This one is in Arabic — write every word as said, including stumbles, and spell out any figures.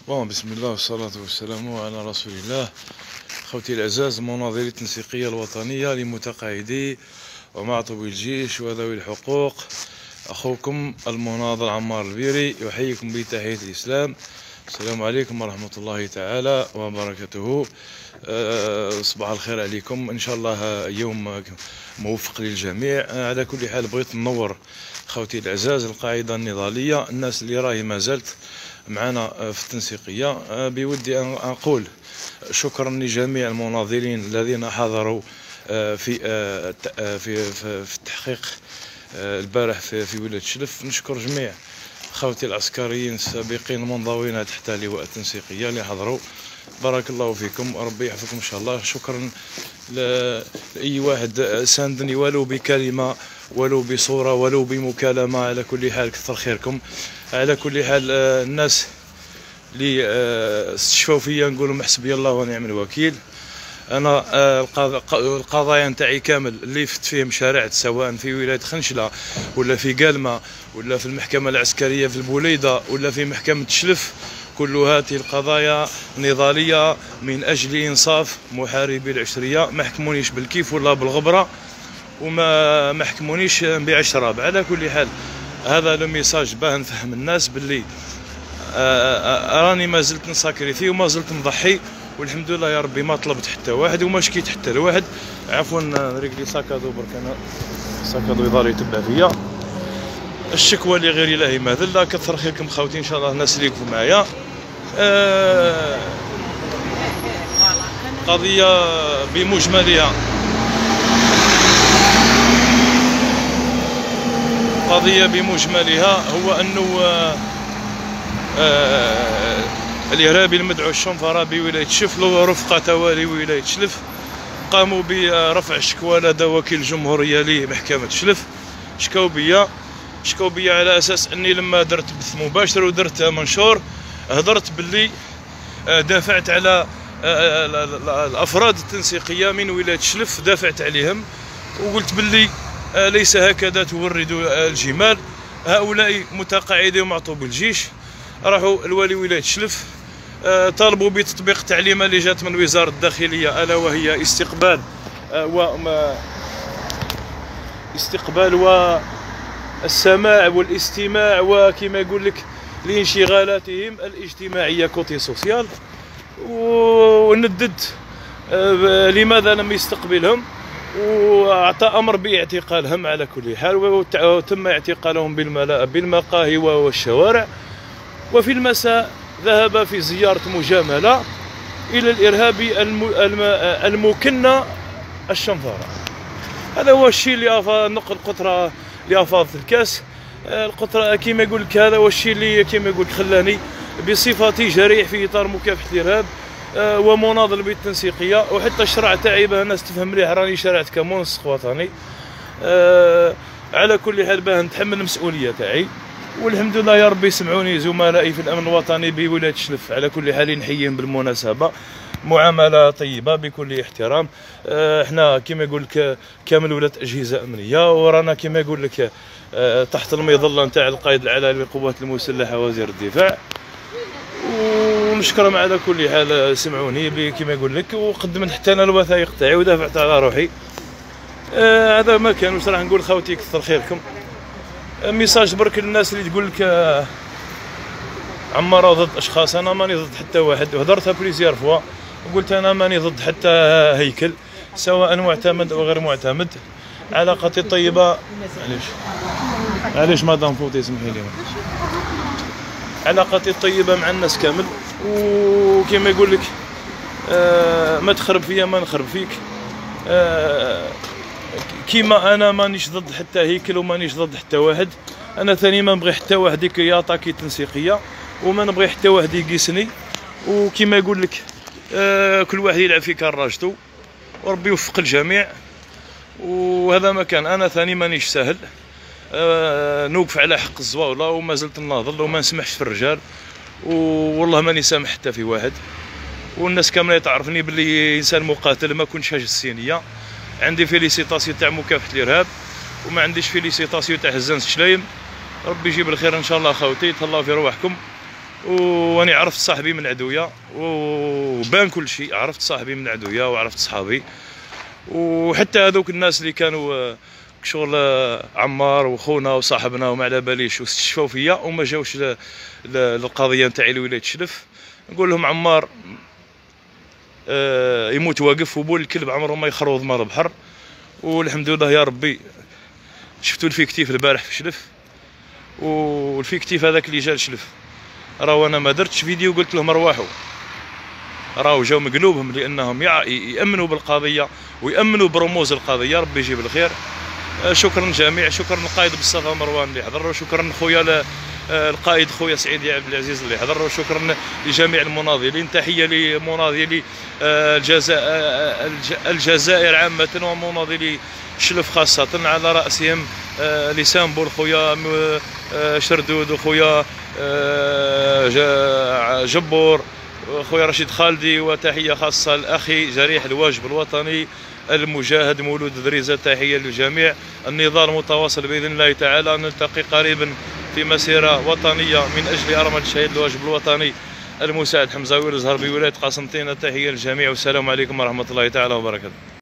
بون بسم الله والصلاة والسلام على رسول الله. خوتي الأعزاز، مناظري التنسيقية الوطنية لمتقاعدي ومعطوبي الجيش وذوي الحقوق، أخوكم المناضل عمار البيري يحييكم بتحية الإسلام. السلام عليكم ورحمة الله تعالى وبركاته. أه صباح الخير عليكم، إن شاء الله يوم موفق للجميع. على كل حال بغيت ننور خوتي الأعزاز القاعدة النضالية، الناس اللي راهي ما زالت معنا في التنسيقية. بودي أن أقول شكرا لجميع المناضلين الذين حضروا في في في التحقيق البارح في في ولاية شلف. نشكر جميع خوتي العسكريين السابقين المنضوين تحت لواء التنسيقية اللي حضروا، بارك الله فيكم، ربي يحفظكم ان شاء الله. شكرا لاي واحد ساندني ولو بكلمه ولو بصوره ولو بمكالمه. على كل حال كثر خيركم. على كل حال الناس اللي استشفوا فيا نقول لهم حسبي الله ونعم الوكيل. انا القضايا نتاعي كامل اللي فت فيهم شارعت، سواء في ولايه خنشله ولا في قلمه ولا في المحكمه العسكريه في البوليده ولا في محكمه شلف، كل هذه القضايا نضاليه من اجل انصاف محاربي العشريه. ما حكمونيش بالكيف ولا بالغبره، وما ما حكمونيش نبيع شراب. على كل حال هذا لو ميساج باه نفهم الناس باللي راني ما زلت نساكريفي وما زلت نضحي، والحمد لله يا ربي ما طلبت حتى واحد وما شكيت حتى لواحد. عفوا رجلي ساكادو برك، انا ساكادو يضل يتبع فيا. الشكوى اللي غير الهي ماذل. كثر خيركم خوتي، ان شاء الله الناس اللي يقفوا معايا. آه قضيه بمجملها قضيه بمجملها هو انه آه آه الإرهابي المدعو الشنفرة بولاية شلف ورفقة توالي ولاية شلف قاموا برفع شكوى لدى وكيل الجمهورية لمحكمة شلف. شكاو بيا شكاو بيا على أساس أني لما درت بث مباشر ودرت منشور هضرت باللي دافعت على الأفراد التنسيقية من ولاية شلف، دافعت عليهم وقلت باللي ليس هكذا تورد الجمال. هؤلاء متقاعدي ومعطوبي الجيش راحوا لوالي ولاية شلف، طالبوا بتطبيق تعليمة اللي جات من وزارة الداخلية، ألا وهي استقبال وما استقبال والسماع والاستماع وكما يقول لك لانشغالاتهم الاجتماعية كوتي سوسيال. وندد لماذا لم يستقبلهم، وأعطى أمر باعتقالهم. على كل حال وتم اعتقالهم بالمقاهي والشوارع. وفي المساء ذهب في زيارة مجاملة إلى الإرهابي المكنى الشنفرة. هذا هو الشيء اللي أفاض نقل قطرة اللي أفاض الكاس القطرة كما يقول لك. هذا هو الشيء اللي كما يقول لك خلاني بصفتي جريح في إطار مكافحة الإرهاب ومناضل بالتنسيقية، وحتى الشرع تاعي باه الناس تفهم مليح راني شرعت كمنسق وطني. على كل حال باه نتحمل المسؤولية تاعي، والحمد لله يا ربي يسمعوني زملائي في الامن الوطني بولايه شلف. على كل حال نحييهم بالمناسبه، معامله طيبه بكل احترام. احنا كما يقول لك كامل ولات اجهزه امنيه، ورانا كما يقول لك تحت المظله نتاع القائد العلوي للقوات المسلحه وزير الدفاع. ونشكرهم على كل حال، سمعوني كما يقول لك، وقدمت حتى انا الوثائق تاعي ودافعت على روحي. هذا ما كان. واش راح نقول خوتي، كثر خيركم. ميساج برك للناس اللي تقول لك عمار ضد اشخاص. انا ماني ضد حتى واحد، وهضرتها بليزيار فوا وقلت انا ماني ضد حتى هيكل، سواء معتمد او غير معتمد. علاقتي طيبه. معليش معليش مدام فوتي سمحي لي. علاقتي طيبه مع الناس كامل، وكما يقول لك آه ما تخرب فيا ما نخرب فيك. آه كيما انا مانيش ضد حتى هيكل ومانيش ضد حتى واحد. انا ثاني ما نبغي حتى واحد يعطاكي تنسيقيه، وما نبغي حتى واحد يقيسني. وكيما يقول لك آه كل واحد يلعب في كراجته، وربي يوفق الجميع. وهذا ما كان. انا ثاني مانيش سهل، آه نوقف على حق الزواوله وما زلت ناضل وما نسمحش في الرجال، والله ماني سامح حتى في واحد. والناس كامله تعرفني باللي انسان مقاتل، ما كنتش هاج السينيه. عندي فيليسيطاسيون تاع مكافحه الارهاب، وما عنديش فيليسيطاسيون تاع هزان شلايم. ربي يجيب الخير ان شاء الله خوتي، تهلاو في رواحكم. واني عرفت صاحبي من عدويا وبان كل شيء، عرفت صاحبي من عدويا وعرفت صحابي، وحتى هذوك الناس اللي كانوا شغل عمار وخونا وصاحبنا وما على باليش واستشفاو فيا وما جاوش للقضيه نتاعي لولايه شلف، نقول لهم عمار آه يموت واقف وبول الكلب عمره ما يخروض مال البحر. والحمد لله يا ربي شفتوا الفيكتيف البارح في شلف، والفيكتيف هذاك اللي جا لشلف راهو انا ما درتش فيديو قلت لهم ارواحوا، راهو جاو مقلوبهم لانهم يامنوا بالقضيه ويامنوا برموز القضيه. ربي يجيب الخير. شكرا جميع، شكرا القائد مصطفى مروان اللي حضر، وشكرا خويا القائد خويا سعيد عبد العزيز اللي حضر، وشكرا لجميع المناضلين. تحيه لمناضلي الجزائر الجزائر عامه ومناضلي شلف خاصه، على راسهم لسامبول خويا شردود وخويا جبور خويا رشيد خالدي. وتحيه خاصه لاخي جريح الواجب الوطني المجاهد مولود دريزة. تحيه للجميع. النضال متواصل باذن الله تعالى، نلتقي قريبا في مسيره وطنيه من اجل ارمله الشهيد الواجب الوطني المساعد حمزه ويل الزهر بولايه قسنطينه. تحيه للجميع والسلام عليكم ورحمه الله تعالى وبركاته.